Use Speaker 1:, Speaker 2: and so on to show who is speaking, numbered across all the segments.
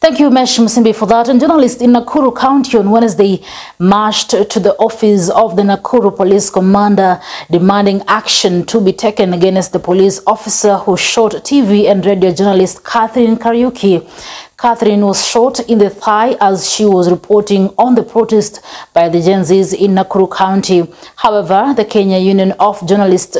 Speaker 1: Thank you, Mesh Musimbi, for that. And journalists in Nakuru County on Wednesday marched to the office of the Nakuru Police Commander demanding action to be taken against the police officer who shot TV and radio journalist Catherine Kariuki. Catherine was shot in the thigh as she was reporting on the protest by the Gen Zs in Nakuru County. However, the Kenya Union of Journalists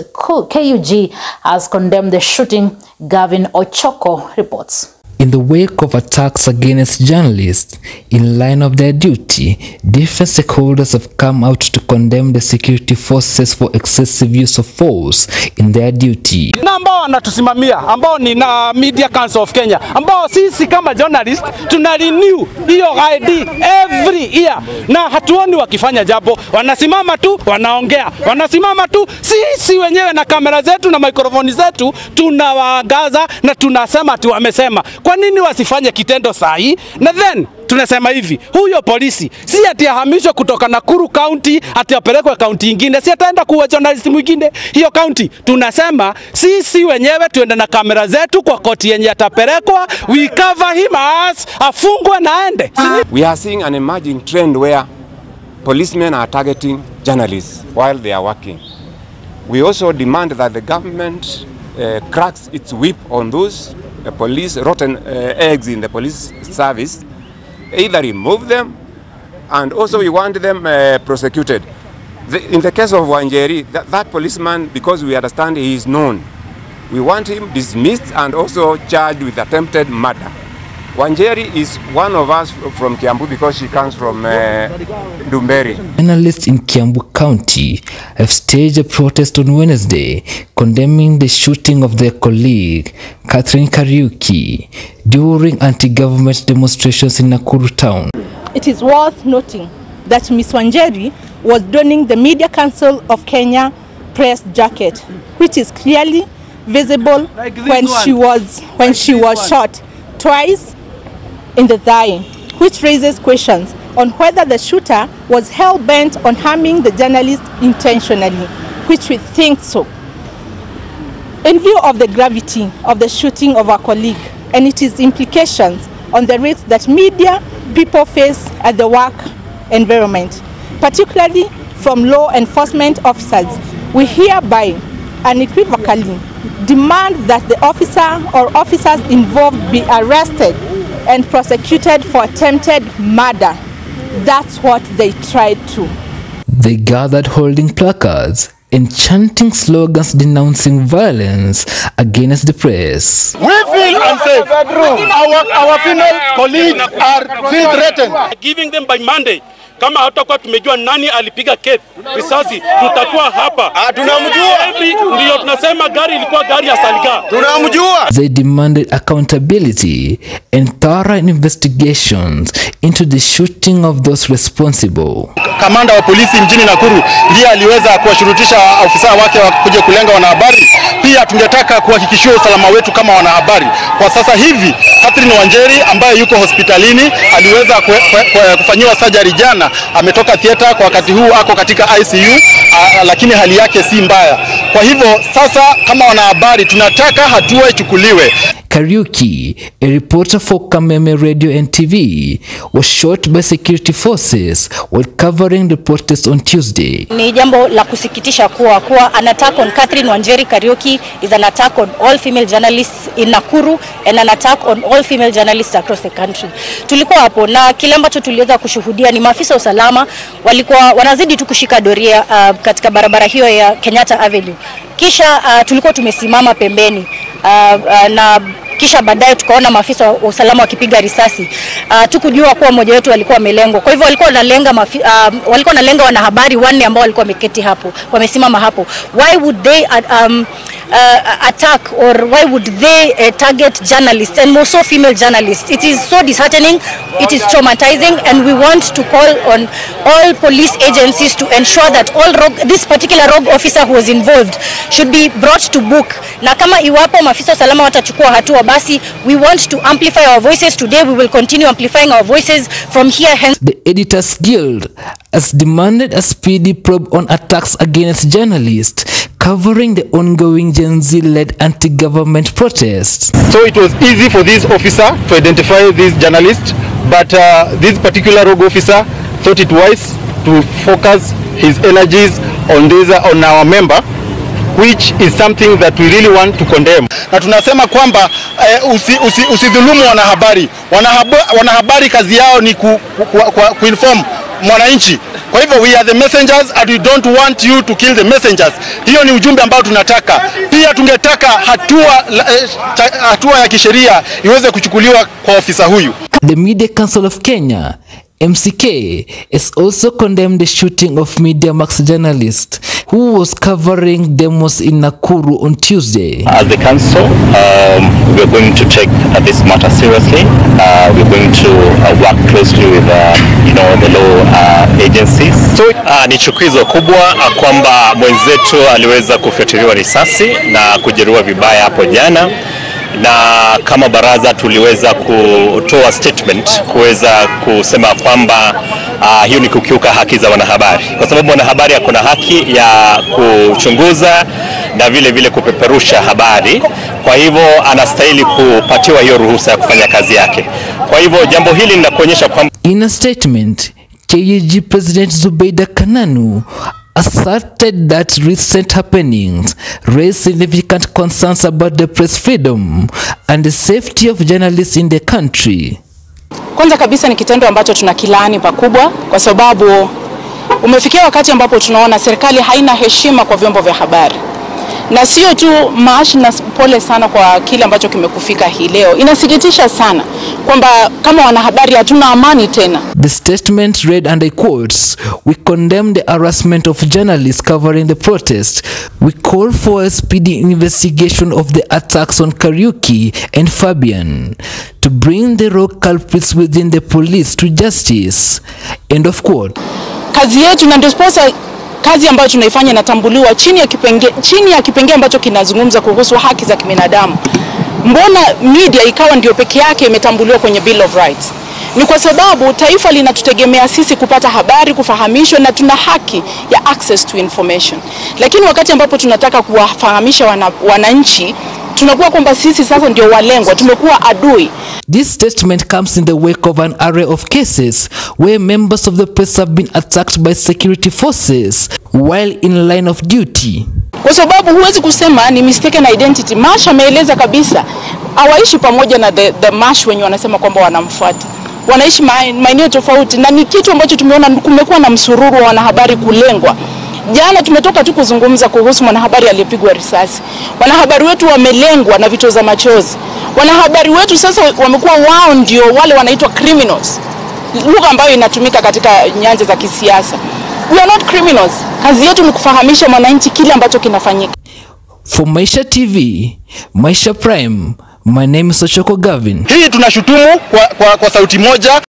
Speaker 1: KUG has condemned the shooting. Gavin Ochoko reports.
Speaker 2: In the wake of attacks against journalists in line of their duty, different stakeholders have come out to condemn the security forces for excessive use of force in their duty.
Speaker 3: Na ambao wanatusimamia ambao ni na Media Council of Kenya ambao sisi kama journalist tuna renew hiyo ID every year na hatuoni wakifanya jambo, wanasimama tu wanaongea, wanasimama tu. Sisi wenyewe na kamera zetu na mikrofoni zetu tunawaangaza na tunasema tu wamesema. Kwa nini wasifanye kitendo sahi? Na then tunasema hivi, huyo polisi si ati ahamishwe kutoka Nakuru County ati apelekwe county nyingine, si ataenda kuwa journalist mwingine hiyo county. Tunasema sisi wenyewe tuende na kamera zetu kwa koti yenye atapelekwa, we cover him as afungwe na aende.
Speaker 4: We are seeing an emerging trend where policemen are targeting journalists while they are working. We also demand that the government cracks its whip on those police rotten eggs in the police service, either remove them, and also we want them prosecuted. In the case of Wanjeri, that policeman, because we understand he is known, we want him dismissed and also charged with attempted murder. Wanjeri is one of us from Kiambu because she comes from Dumberi.
Speaker 2: Journalists in Kiambu County have staged a protest on Wednesday condemning the shooting of their colleague Catherine Kariuki during anti-government demonstrations in Nakuru town.
Speaker 5: It is worth noting that Ms. Wanjeri was donning the Media Council of Kenya press jacket, which is clearly visible when she was shot twice in the thigh, which raises questions on whether the shooter was hell-bent on harming the journalist intentionally, which we think so. In view of the gravity of the shooting of our colleague and its implications on the risks that media people face at the work environment, particularly from law enforcement officers, we hereby unequivocally demand that the officer or officers involved be arrested and prosecuted for attempted murder. That's what they tried to.
Speaker 2: They gathered holding placards and chanting slogans denouncing violence against the press.
Speaker 6: We feel unsafe. Our female colleagues are feel threatened.
Speaker 3: Giving them by Monday. Kama hatakuwa tumejua nani alipiga risasi, tutakuwa hapa. Tunamjua. Ndio tunasema gari ilikuwa gari ya Saliga.
Speaker 6: Tunamjua.
Speaker 2: They demanded accountability and thorough investigations into the shooting of those responsible.
Speaker 6: Kamanda wa polisi mjini Nakuru ndiye aliweza kuwashurutisha afisa wake wa kuja kulenga wanahabari. Pia tungetaka kuhakikishia usalama wetu kama wanahabari. Kwa sasa hivi Catherine Wanjeri ambaye yuko hospitalini aliweza kufanyiwa surgery jana, ametoka theater, kwa wakati huu ako katika ICU, lakini hali yake si mbaya. Kwa hivyo sasa kama wanahabari tunataka hatua ichukuliwe.
Speaker 2: Kariuki, a reporter for Kameme Radio and TV, was shot by security forces while covering the protest on Tuesday.
Speaker 7: Ni jambo la kusikitisha kuwa an attack on Catherine Wanjeri Kariuki is an attack on all female journalists in Nakuru and an attack on all female journalists across the country. Tulikuwa hapo na kile ambacho tuliweza kushuhudia ni maafisa usalama walikuwa wanazidi tu kushika doria katika barabara hiyo ya Kenyatta Avenue. Kisha tulikuwa tumesimama pembeni na kisha baadaye tukaona maafisa wa usalama wakipiga risasi. Tukujua kuwa mmoja wetu alikuwa amelengwa. Kwa hivyo walikuwa wanalenga wanahabari wanne ambao walikuwa wameketi hapo, wamesimama hapo. Why would they attack or why would they target journalists and more so female journalists? It is so disheartening, it is traumatizing, and we want to call on all police agencies to ensure that this particular rogue officer who was involved should be brought to book. Na kama iwapo maafisa salama watachukua hatua, basi we want to amplify our voices today. We will continue amplifying our voices from here hence.
Speaker 2: The Editors Guild has demanded a speedy probe on attacks against journalists covering the ongoing Gen Z-led anti-government protests.
Speaker 6: So it was easy for this officer to identify this journalist, but this particular rogue officer thought it wise to focus his energies on our member, which is something that we really want to condemn. Na tunasema kwamba usidhulumu wanahabari. Wanahabari kazi yao ni kuinform mwananchi. Kwa hivyo we are the messengers and we don't want you to kill the messengers. Hiyo ni ujumbe ambao tunataka. Pia tungetaka hatua ya kisheria iweze kuchukuliwa kwa ofisa huyu.
Speaker 2: The Media Council of Kenya, MCK, has also condemned the shooting of Media Max journalist who was covering demos in Nakuru on Tuesday.
Speaker 8: As the council, we are going to take this matter seriously. We are going to work closely with the law agencies. So ni chukizo kubwa kwamba mwenzetu aliweza kufyatuliwa risasi na kujeruhiwa vibaya hapo jana. Na kama baraza tuliweza kutoa statement kuweza kusema kwamba hiyo ni kukiuka haki za wanahabari, kwa sababu mwanahabari ako na haki ya kuchunguza na vile vile kupeperusha habari. Kwa hivyo anastahili kupatiwa hiyo ruhusa ya kufanya kazi yake. Kwa hivyo jambo hili linakuonyesha kwamba.
Speaker 2: In a statement, KAG President Zubeida Kananu asserted that recent happenings raise significant concerns about the press freedom and the safety of journalists in the country.
Speaker 9: Kwanza kabisa ni kitendo ambacho tunakilaani pakubwa, kwa sababu umefikia wakati ambapo tunaona serikali haina heshima kwa vyombo vya habari. Na sio tu maash, na pole sana kwa kile ambacho kimekufika hii leo. Inasikitisha sana kwamba kama wanahabari hatuna amani tena.
Speaker 2: The statement read, and I quotes, "We condemn the harassment of journalists covering the protest. We call for a speedy investigation of the attacks on Kariuki and Fabian to bring the rogue culprits within the police to justice." End of quote.
Speaker 9: Kazi yetu na ndio sponsor kazi ambayo tunaifanya inatambuliwa chini ya kipengele ambacho kinazungumza kuhusu haki za kibinadamu. Mbona media ikawa ndio peke yake imetambuliwa kwenye Bill of Rights? Ni kwa sababu taifa linatutegemea sisi kupata habari, kufahamishwa, na tuna haki ya access to information. Lakini wakati ambapo tunataka kuwafahamisha wananchi, tunakuwa kwamba sisi sasa ndio walengwa, tumekuwa adui.
Speaker 2: This statement comes in the wake of an array of cases where members of the press have been attacked by security forces while in line of duty.
Speaker 9: Kwa sababu huwezi kusema ni mistaken identity. Mash ameeleza kabisa hawaishi pamoja na the Mash wenye wanasema kwamba wanamfuata. Wanaishi maeneo tofauti, na ni kitu ambacho tumeona kumekuwa na msururu wa wanahabari kulengwa. Jana tumetoka tu kuzungumza kuhusu mwanahabari aliyepigwa risasi. Wanahabari wetu wamelengwa na vitoza machozi. Wanahabari wetu sasa wamekuwa wao ndio wale wanaitwa criminals. Lugha ambayo inatumika katika nyanja za kisiasa. We are not criminals. Kazi yetu ni kufahamisha mwananchi kile ambacho kinafanyika.
Speaker 2: For Maisha TV, Maisha Prime, my name is Ochoko Gavin.
Speaker 6: Hii tunashutumu kwa sauti moja.